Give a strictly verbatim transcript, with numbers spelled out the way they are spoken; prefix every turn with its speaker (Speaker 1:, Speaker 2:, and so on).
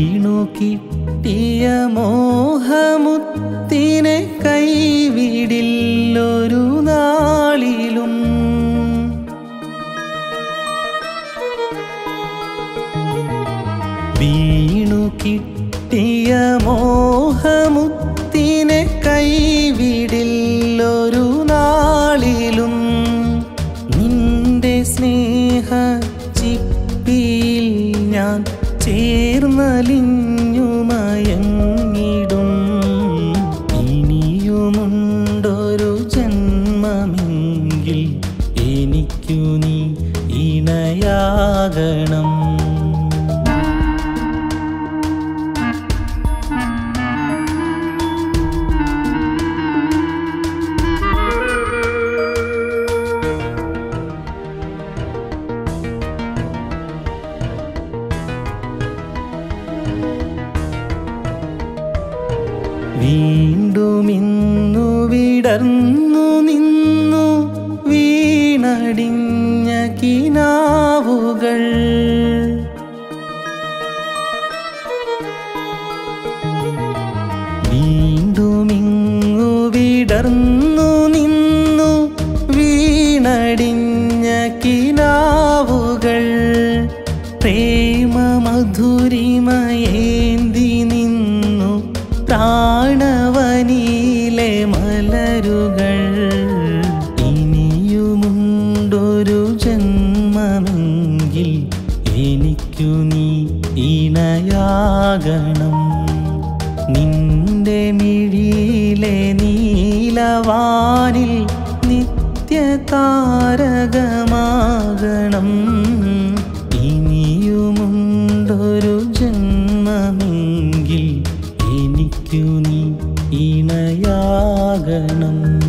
Speaker 1: വീണു കിട്ടിയ മോഹമുത്തിനെ കൈവിടില്ലൊരു നാളിലും. വീണു കിട്ടിയ മോഹമുത്തിനെ കൈവിടില്ലൊരു നാളിലും. നിന്റെ സ്നേഹ ചിപ്പിയിൽ ഞാൻ ചേർന്നലിഞ്ഞു മയങ്ങിടും. ഇനിയുമുണ്ടൊരു ജന്മമെങ്കിൽ എനിക്കു നീ ഇണയാകണം. വീണ്ടും ഇന്നു വിടർന്നു നിന്നു വീണടിഞ്ഞ കിനാവുകൾ. വീണ്ടും ഇങ്ങു വിടർന്നു നിന്നു വീണടിഞ്ഞ കിനാവുകൾ. പ്രേമമധുരിമയേന്തി നിന്നു പ്രാണവനിയിലെ മലരുകൾ. ഇനിയുമുണ്ടൊരു ജന്മമെങ്കിൽ എനിക്കു നീ ഇണയാകണം. നിന്റെ മിഴിയിലെ നീലവാനിൽ നിത്യതാരകമാകണം. ഇനിയുമുണ്ടൊരു ജന്മമെങ്കിൽ എനിക്കു നീ ഇണയാകണം.